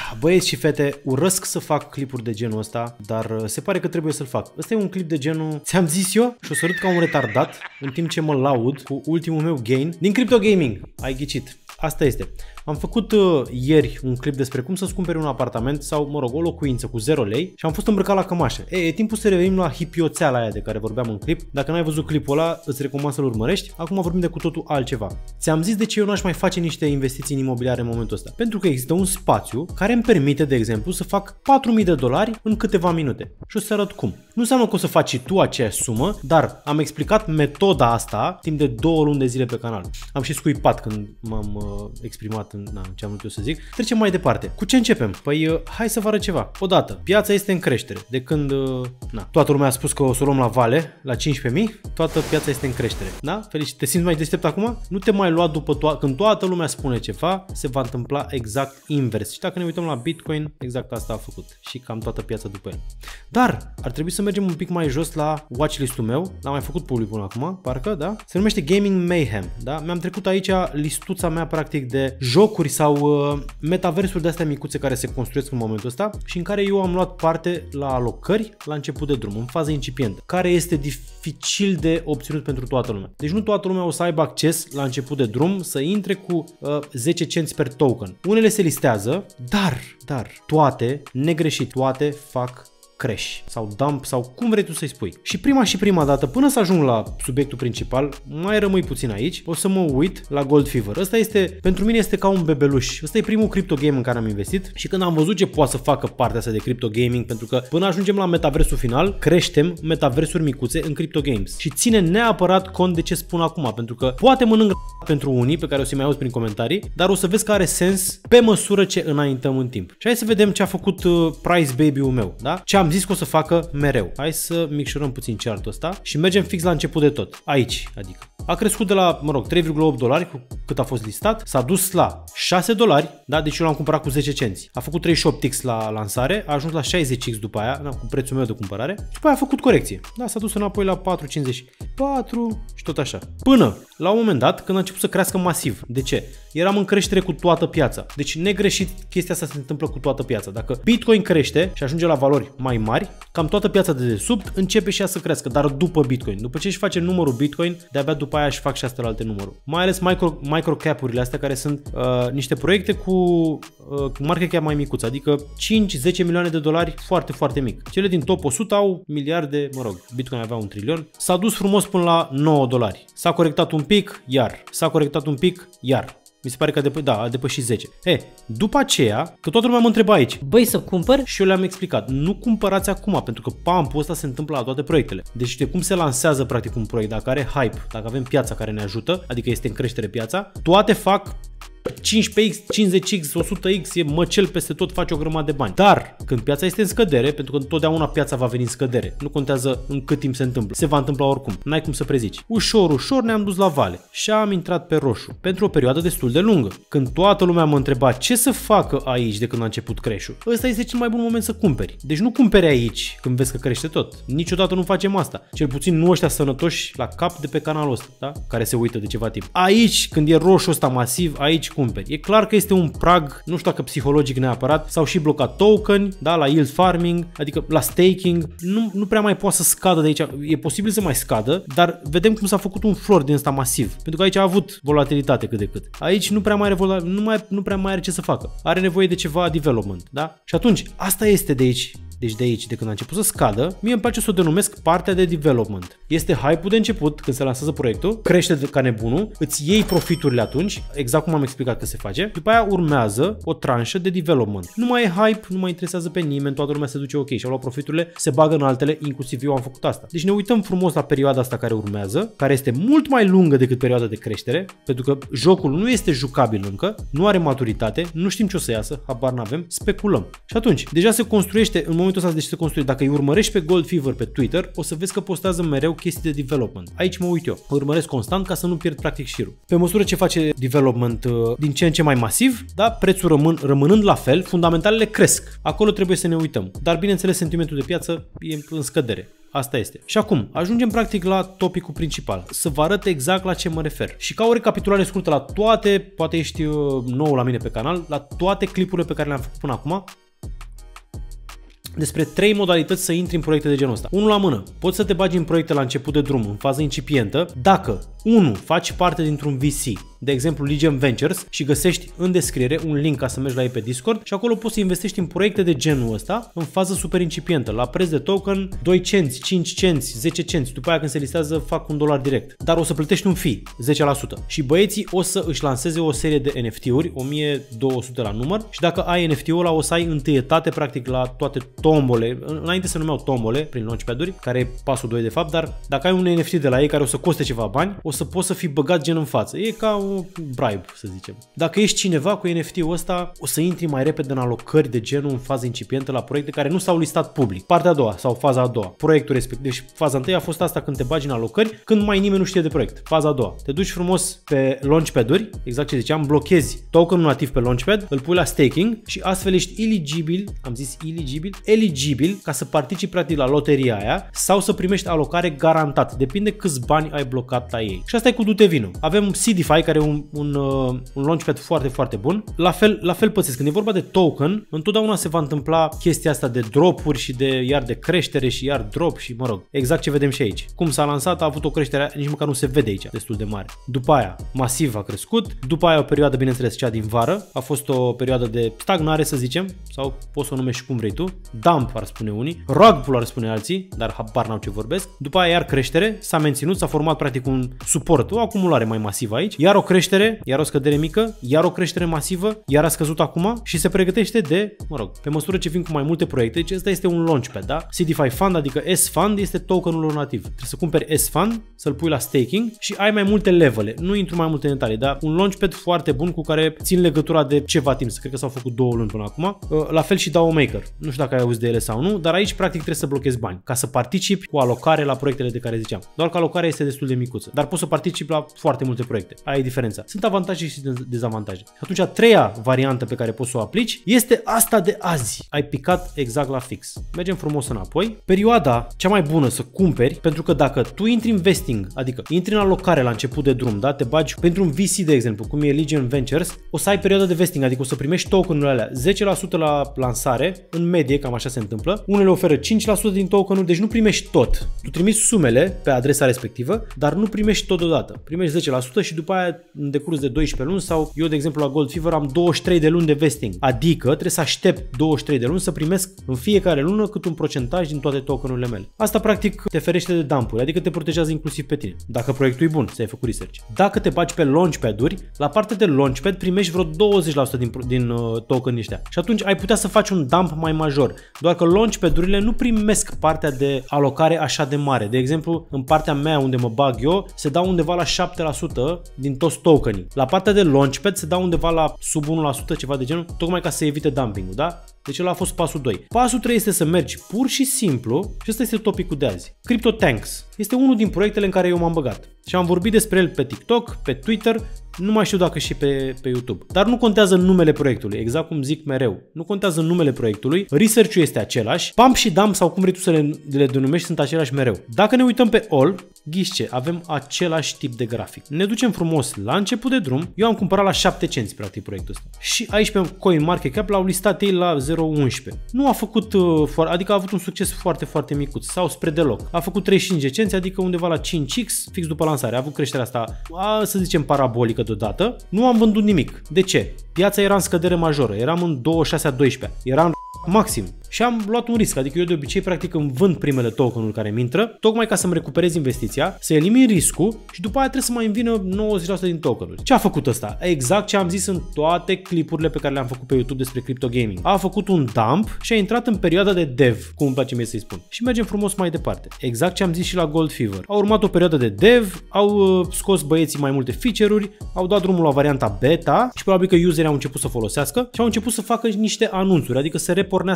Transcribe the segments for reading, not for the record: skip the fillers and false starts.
Băieți și fete, urăsc să fac clipuri de genul ăsta, dar se pare că trebuie să-l fac. Ăsta e un clip de genul, ți-am zis eu, și o să râd ca un retardat în timp ce mă laud cu ultimul meu gain din Crypto Gaming. Ai ghicit. Asta este. Am făcut ieri un clip despre cum să-ți cumperi un apartament sau, mă rog, o locuință cu 0 lei și am fost îmbrăcat la cămașă. E timpul să revenim la hipioțeala aia de care vorbeam în clip. Dacă n-ai văzut clipul ăla, îți recomand să-l urmărești. Acum vorbim de cu totul altceva. Ți-am zis de ce eu n-aș mai face niște investiții în imobiliare în momentul ăsta. Pentru că există un spațiu care îmi permite, de exemplu, să fac $4.000 în câteva minute. Și o să arăt cum. Nu înseamnă că o să faci și tu aceeași sumă, dar am explicat metoda asta timp de 2 luni de zile pe canal. Am și scuipat când m-am exprimat în ce am vrut eu să zic. Trecem mai departe. Cu ce începem? Păi hai să vă arăt ceva. Odată, piața este în creștere. De când toată lumea a spus că o să o luăm la vale, la 15.000, toată piața este în creștere. Da? Felicit. Te simți mai deștept acum? Nu te mai lua după când toată lumea spune ceva, se va întâmpla exact invers. Și dacă ne uităm la Bitcoin, exact asta a făcut. Și cam toată piața după el. Dar ar trebui să mergem un pic mai jos la watchlist-ul meu. L-am mai făcut public până acum, parcă, da? Se numește Gaming Mayhem, da? Mi-am trecut aici listuța mea practic de jocuri sau metaversuri de astea micuțe care se construiesc în momentul ăsta și în care eu am luat parte la alocări la început de drum, în fază incipientă, care este dificil de obținut pentru toată lumea. Deci nu toată lumea o să aibă acces la început de drum să intre cu 10 cenți per token. Unele se listează, dar toate, negreșit, toate fac crash sau dump sau cum vrei tu să-i spui. Și prima dată, până să ajung la subiectul principal, mai rămâi puțin aici, o să mă uit la Gold Fever. Ăsta este, pentru mine este ca un bebeluș. Ăsta e primul crypto game în care am investit și când am văzut ce poate să facă partea asta de crypto gaming, pentru că până ajungem la metaversul final, creștem metaversuri micuțe în crypto games. Și ține neapărat cont de ce spun acum, pentru că poate mănânc pentru unii, pe care o să-i mai auzi prin comentarii, dar o să vezi că are sens pe măsură ce înaintăm în timp. Și hai să vedem ce a făcut Price Baby-ul meu, da? Ce am zis că o să facă mereu. Hai să micșorăm puțin chartul ăsta și mergem fix la început de tot. Aici, adică. A crescut de la, mă rog, $3,8 cât a fost listat, s-a dus la $6, da? Deci eu l-am cumpărat cu 10 cenți. A făcut 38x la lansare, a ajuns la 60x după aia, da, cu prețul meu de cumpărare. Și după aia a făcut corecție. Da, s-a dus înapoi la 4,54 și tot așa. Până la un moment dat când a început să crească masiv. De ce? Eram în creștere cu toată piața. Deci negreșit chestia asta se întâmplă cu toată piața. Dacă Bitcoin crește și ajunge la valori mai mari, cam toată piața de desubt începe și ea să crească, dar după Bitcoin. După ce își face numărul Bitcoin, de-abia după aia își fac și astea alte număruri. Mai ales microcap-urile astea care sunt niște proiecte cu market cap mai micuț, adică 5-10 milioane de dolari foarte, foarte mic. Cele din top 100 au miliarde, mă rog, Bitcoin avea 1 trilion. S-a dus frumos până la $9. S-a corectat un pic, iar. S-a corectat un pic, iar. Mi se pare că a depășit 10. După aceea, că toată lumea mă întreba aici, băi, să cumpăr? Și eu le-am explicat, nu cumpărați acum, pentru că pump-ul ăsta se întâmplă la toate proiectele. Deci de cum se lansează practic un proiect, dacă are hype, dacă avem piața care ne ajută, adică este în creștere piața, toate fac 15x, 50x, 100x, e măcel peste tot, face o grămadă de bani. Dar când piața este în scădere, pentru că întotdeauna piața va veni în scădere, nu contează în cât timp se întâmplă, se va întâmpla oricum, n-ai cum să prezici. Ușor ne-am dus la vale și am intrat pe roșu pentru o perioadă destul de lungă. Când toată lumea mă întreba ce să facă aici de când a început crash-ul, ăsta este cel mai bun moment să cumperi. Deci nu cumperi aici când vezi că crește tot. Niciodată nu facem asta. Cel puțin nu ăștia sănătoși la cap de pe canalul ăsta, da? Care se uită de ceva timp. Aici, când e roșu ăsta masiv, aici cumperi. E clar că este un prag, nu știu dacă psihologic neapărat, sau și blocat token, da, la yield farming, adică la staking, nu prea mai poate să scadă de aici. E posibil să mai scadă, dar vedem cum s-a făcut un floor din ăsta masiv, pentru că aici a avut volatilitate cât de cât. Aici nu prea mai are ce să facă. Are nevoie de ceva development, da? Și atunci, asta este de aici. Deci de aici, de când a început să scadă, mie îmi place să o denumesc partea de development. Este hype-ul de început, când se lansează proiectul, crește ca nebunul, îți iei profiturile atunci, exact cum am explicat că se face, după aia urmează o tranșă de development. Nu mai e hype, nu mai interesează pe nimeni, toată lumea se duce ok și-au luat profiturile, se bagă în altele, inclusiv eu am făcut asta. Deci ne uităm frumos la perioada asta care urmează, care este mult mai lungă decât perioada de creștere, pentru că jocul nu este jucabil încă, nu are maturitate, nu știm ce o să iasă, habar n-avem, speculăm. Și atunci, deja se construiește în momentul ăsta de ce se construie. Dacă îi urmărești pe Gold Fever pe Twitter, o să vezi că postează mereu chestii de development. Aici mă uit eu. Îl urmăresc constant ca să nu pierd practic șirul. Pe măsură ce face development din ce în ce mai masiv, da, prețul rămânând la fel, fundamentalele cresc. Acolo trebuie să ne uităm. Dar bineînțeles, sentimentul de piață e în scădere. Asta este. Și acum, ajungem practic la topicul principal. Să vă arăt exact la ce mă refer. Și ca o recapitulare scurtă la toate, poate ești nou la mine pe canal, la toate clipurile pe care le-am făcut până acum, despre 3 modalități să intri în proiecte de genul ăsta. 1 la mână. Poți să te bagi în proiecte la început de drum, în fază incipientă, dacă 1. Faci parte dintr-un VC, de exemplu Legion Ventures, și găsești în descriere un link ca să mergi la ei pe Discord și acolo poți să investești în proiecte de genul ăsta în fază super incipientă, la preț de token 2 cenți, 5 cenți, 10 cenți, după aia când se listează fac $1 direct. Dar o să plătești un fee, 10%. Și băieții o să își lanseze o serie de NFT-uri, 1200 la număr, și dacă ai NFT-ul ăla o să ai întâietate practic la toate tombole, înainte se numeau tombole prin launchpad-uri, care e pasul 2 de fapt, dar dacă ai un NFT de la ei care o să coste ceva bani, o să poți să fii băgat gen în față. E ca un bribe, să zicem. Dacă ești cineva cu NFT-ul ăsta, o să intri mai repede în alocări de genul în fază incipientă la proiecte care nu s-au listat public. Partea a doua sau faza a doua, proiectul respectiv. Deci faza întâi a fost asta când te bagi în alocări, când mai nimeni nu știe de proiect. Faza a doua, te duci frumos pe launchpad-uri, exact ce ziceam, blochezi tokenul nativ pe launchpad, îl pui la staking și astfel ești eligibil ca să participi practic la loteria aia sau să primești alocare garantat. Depinde câți bani ai blocat la ei. Și asta e cu du-te vino. Avem Seedify, care e un launchpad foarte, foarte bun. La fel pățesc. Când e vorba de token, întotdeauna se va întâmpla chestia asta de dropuri și de creștere și iar drop și mă rog, exact ce vedem și aici. Cum s-a lansat, a avut o creștere, nici măcar nu se vede aici, destul de mare. După aia, masiv a crescut. După aia o perioadă, bineînțeles, cea din vară. A fost o perioadă de stagnare, să zicem, sau poți să o numești cum vrei tu. Dump, ar spune unii. Rug pull, ar spune alții, dar habar n-au ce vorbesc. După aia iar creștere, s-a menținut, s-a format practic un suport, o acumulare mai masivă aici. Iar o creștere, iar o scădere mică, iar o creștere masivă, iar a scăzut acum și se pregătește de, mă rog, pe măsură ce vin cu mai multe proiecte, deci ăsta este un launchpad, da? Seedify Fund, adică S-Fund, este tokenul lor nativ. Trebuie să cumperi S-Fund, să-l pui la staking și ai mai multe levele. Nu intru mai multe detalii, dar un launchpad foarte bun cu care țin legătura de ceva timp, cred că s-au făcut 2 luni până acum. La fel și DAO Maker. Nu știu dacă ai auzit de ele sau nu, dar aici practic trebuie să blochezi bani ca să participi cu alocare la proiectele de care ziceam. Doar că alocarea este destul de micuță, dar poți să participi la foarte multe proiecte. Aia e diferența. Sunt avantaje și dezavantaje. Și atunci a treia variantă pe care poți să o aplici este asta de azi. Ai picat exact la fix. Mergem frumos înapoi. Perioada cea mai bună să cumperi, pentru că dacă tu intri în vesting, adică intri în alocare la început de drum, da? Te bagi pentru un VC, de exemplu, cum e Legion Ventures, o să ai perioada de vesting, adică o să primești tokenurile alea 10% la lansare, în medie, cam așa se întâmplă. Unele oferă 5% din tokenul, deci nu primești tot. Tu trimiți sumele pe adresa respectivă, dar nu primești tot deodată. Primești 10% și după aia în decurs de 12 luni sau eu, de exemplu, la Gold Fever am 23 de luni de vesting. Adică trebuie să aștept 23 de luni să primesc în fiecare lună cât un procentaj din toate tokenurile mele. Asta practic te ferește de dumpuri, adică te protejează inclusiv pe tine. Dacă proiectul e bun, să ai făcut research. Dacă te bagi pe launchpad-uri, la partea de launchpad primești vreo 20% din tokenii ăștia. Și atunci ai putea să faci un dump mai major. Doar că launchpad-urile nu primesc partea de alocare așa de mare. De exemplu, în partea mea unde mă bag eu, se dau undeva la 7% din toți tokenii. La partea de launchpad se dau undeva la sub 1%, ceva de genul, tocmai ca să evite dumping-ul, da? Deci ăla a fost pasul 2. Pasul 3 este să mergi pur și simplu, și ăsta este topicul de azi. CryptoTanks este unul din proiectele în care eu m-am băgat. Și am vorbit despre el pe TikTok, pe Twitter, nu mai știu dacă și pe YouTube. Dar nu contează numele proiectului, exact cum zic mereu. Nu contează numele proiectului, research-ul este același, pump și dump sau cum vrei tu să le denumești sunt același mereu. Dacă ne uităm pe all, ghiși ce, avem același tip de grafic. Ne ducem frumos la început de drum, eu am cumpărat la 7 cenți practic proiectul ăsta. Și aici pe CoinMarketCap l-au listat ei la 0,11. Nu a făcut, adică a avut un succes foarte, foarte micuț sau spre deloc. A făcut 35 de cenți, adică undeva la 5x fix după lansare. A avut creșterea asta, să zicem, parabolică deodată. Nu am vândut nimic. De ce? Piața era în scădere majoră, eram în 26-a-12, eram maxim. Și am luat un risc, adică eu de obicei practic îmi vând primele tokenuri care mi intră, tocmai ca să-mi recuperez investiția, să elimin riscul și după aia trebuie să mai îmi vină 90% din tokenuri. Ce a făcut ăsta? Exact ce am zis în toate clipurile pe care le-am făcut pe YouTube despre crypto gaming. A făcut un dump și a intrat în perioada de dev, cum îmi place mie să-i spun. Și mergem frumos mai departe. Exact ce am zis și la Gold Fever. A urmat o perioadă de dev, au scos băieții mai multe feature-uri, au dat drumul la varianta beta și probabil că userii au început să folosească și au început să facă niște anunțuri, adică să repornească hype.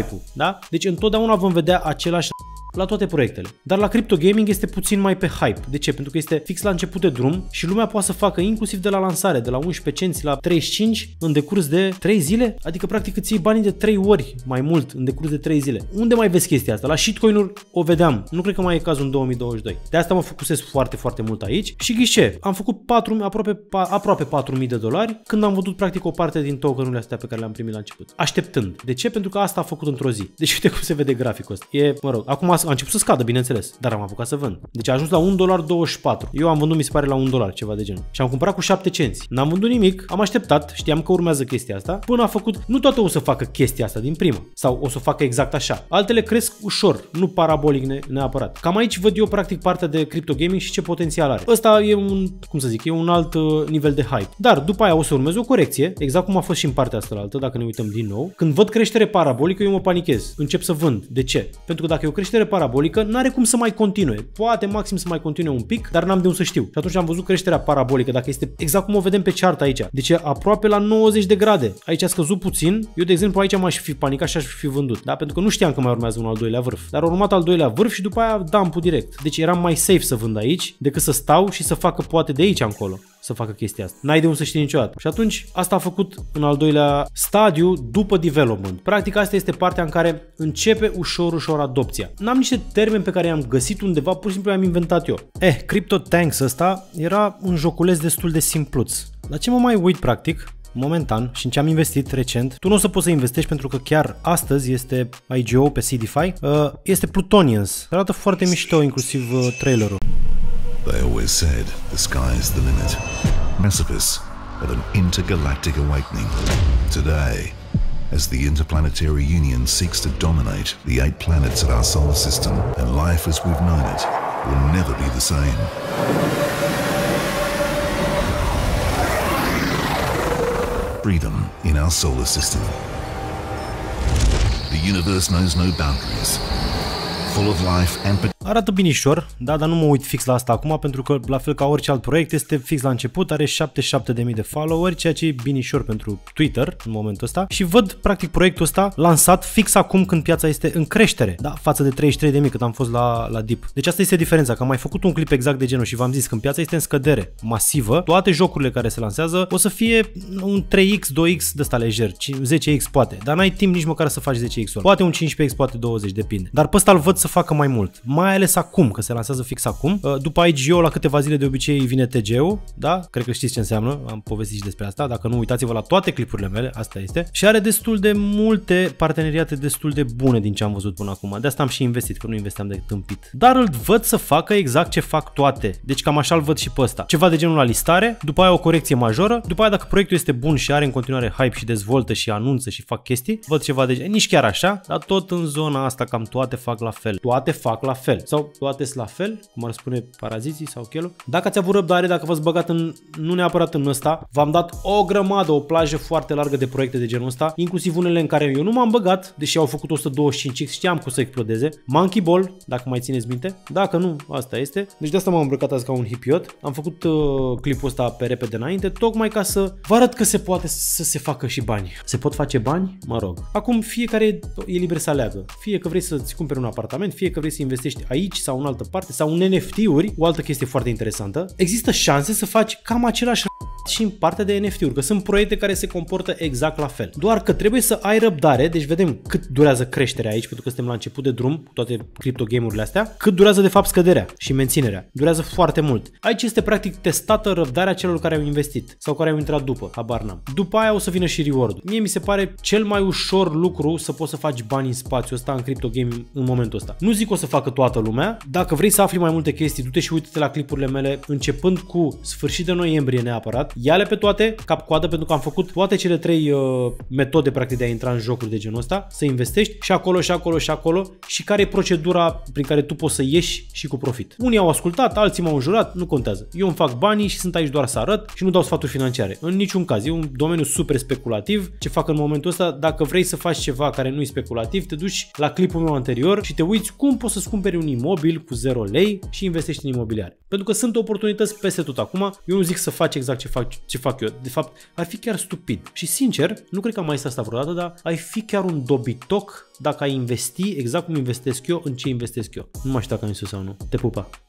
hype-ul, da? Deci întotdeauna vom vedea același la toate proiectele. Dar la crypto gaming este puțin mai pe hype. De ce? Pentru că este fix la început de drum și lumea poate să facă inclusiv de la lansare, de la 11 cenți la 35 în decurs de 3 zile, adică practic îți iei banii de 3 ori mai mult în decurs de 3 zile. Unde mai vezi chestia asta? La shitcoin-uri o vedeam. Nu cred că mai e cazul în 2022. De asta mă focusez foarte mult aici și ghișe. Am făcut aproape 4.000 de dolari când am văzut practic o parte din tokenurile astea pe care le-am primit la început. Așteptând. De ce? Pentru că asta a făcut într-o zi. Deci uite cum se vede graficul ăsta. Acum a început să scadă, bineînțeles, dar am apucat să vând. Deci a ajuns la $1.24. Eu am vândut, mi se pare, la $1, ceva de genul. Și am cumpărat cu 7 cenți. N-am vândut nimic, am așteptat, știam că urmează chestia asta, până a făcut, nu toate o să facă chestia asta din prima, sau o să o facă exact așa. Altele cresc ușor, nu parabolic neapărat. Cam aici văd eu practic partea de crypto gaming și ce potențial are. Ăsta e un alt nivel de hype. Dar după aia o să urmeze o corecție, exact cum a fost și în partea asta altă, dacă ne uităm din nou. Când văd creștere parabolică, eu mă panichez. Încep să vând. De ce? Pentru că dacă e o creștere parabolică, n-are cum să mai continue. Poate maxim să mai continue un pic, dar n-am de unde să știu. Și atunci am văzut creșterea parabolică, dacă este exact cum o vedem pe chart aici. Deci e aproape la 90 de grade. Aici a scăzut puțin. Eu, de exemplu, aici m-aș fi panicat și aș fi vândut. Da? Pentru că nu știam că mai urmează un al doilea vârf. Dar a urmat al doilea vârf și după aia dump-ul direct. Deci eram mai safe să vând aici decât să stau și să facă poate de aici încolo să facă chestia asta. N-ai de unde să știi niciodată. Și atunci asta a făcut în al doilea stadiu după development. Practic asta este partea în care începe ușor adopția. N-am niște termeni pe care i-am găsit undeva, pur și simplu i-am inventat eu. CryptoTanks ăsta era un joculeț destul de simpluț. La ce mă mai uit practic? Momentan și în ce am investit recent, tu nu o să poți să investești pentru că chiar astăzi este IGO pe CDFI, este Plutonians. Arată foarte mișto, inclusiv trailerul. They always said the sky is the limit. Precipice of an intergalactic awakening. Today, as the Interplanetary Union seeks to dominate the 8 planets of our solar system, and life as we've known it will never be the same. Freedom in our solar system. The universe knows no boundaries. Full of life and arată binișor, da, dar nu mă uit fix la asta acum pentru că, la fel ca orice alt proiect, este fix la început, are 77.000 de followeri, ceea ce e binișor pentru Twitter în momentul ăsta și văd practic proiectul ăsta lansat fix acum când piața este în creștere, da, față de 33.000 cât am fost la dip. Deci asta este diferența, că am mai făcut un clip exact de genul și v-am zis că piața este în scădere masivă, toate jocurile care se lansează o să fie un 3x, 2x de ăsta lejer, 10x poate, dar n-ai timp nici măcar să faci 10x-ul. Poate un 15x, poate 20, depinde. Dar pe ăsta îl văd să facă mai mult, mai ales acum, că se lansează fix acum. După IGO, la câteva zile de obicei vine TG-ul, da? Cred că știți ce înseamnă, am povestit și despre asta, dacă nu uitați-vă la toate clipurile mele, asta este. Și are destul de multe parteneriate destul de bune din ce am văzut până acum. De asta am și investit, că nu investeam de tâmpit. Dar îl văd să facă exact ce fac toate. Deci cam așa îl văd și pe ăsta. Ceva de genul la listare, după aia o corecție majoră, după aia dacă proiectul este bun și are în continuare hype și dezvoltă și anunță și fac chestii, văd ceva de genul, nici chiar așa, dar tot în zona asta cam toate fac la fel. Toate fac la fel. Sau toate sunt la fel, cum ar spune Paraziții sau Chelu. Dacă ați avut răbdare, dacă v-ați băgat nu neapărat în ăsta, v-am dat o grămadă, o plajă foarte largă de proiecte de genul ăsta, inclusiv unele în care eu nu m-am băgat, deși au făcut 125x, știam că o să explodeze. Monkey Ball, dacă mai țineți minte. Dacă nu, asta este. Deci de asta m-am îmbrăcat azi ca un hipiot. Am făcut clipul ăsta pe repede înainte, tocmai ca să vă arăt că se poate să se facă și bani. Se pot face bani? Mă rog. Acum fiecare e liber să aleagă. Fie că vrei să-ți cumperi un apartament, fie că vrei să investești aici sau în altă parte, sau în NFT-uri, o altă chestie foarte interesantă. Există șanse să faci cam același și în partea de NFT-uri, că sunt proiecte care se comportă exact la fel. Doar că trebuie să ai răbdare, deci vedem cât durează creșterea aici, pentru că suntem la început de drum cu toate crypto game-urile astea, cât durează de fapt scăderea și menținerea. Durează foarte mult. Aici este practic testată răbdarea celor care au investit sau care au intrat după, habar n-am. După aia o să vină și reward-ul. Mie mi se pare cel mai ușor lucru să poți să faci bani în spațiul ăsta, în crypto game în momentul ăsta. Nu zic o să facă toată lumea. Dacă vrei să afli mai multe chestii, du-te și uite-te la clipurile mele începând cu sfârșit de noiembrie neapărat. Ia-le pe toate, cap-coadă, pentru că am făcut toate cele 3 metode practic de a intra în jocuri de genul ăsta, să investești și acolo și acolo și acolo și care e procedura prin care tu poți să ieși și cu profit. Unii au ascultat, alții m-au înjurat, nu contează. Eu îmi fac banii și sunt aici doar să arăt și nu dau sfaturi financiare. În niciun caz, e un domeniu super speculativ ce fac în momentul ăsta. Dacă vrei să faci ceva care nu e speculativ, te duci la clipul meu anterior și te uiți cum poți să-ți cumperi un imobil cu 0 lei și investești în imobiliare. Pentru că sunt oportunități peste tot acum. Eu nu zic să faci exact ce fac ce fac eu. De fapt, ar fi chiar stupid. Și sincer, nu cred că am mai zis asta vreodată, dar ai fi chiar un dobitoc dacă ai investi exact cum investesc eu în ce investesc eu. Nu mai știu dacă am zis sau nu. Te pupa!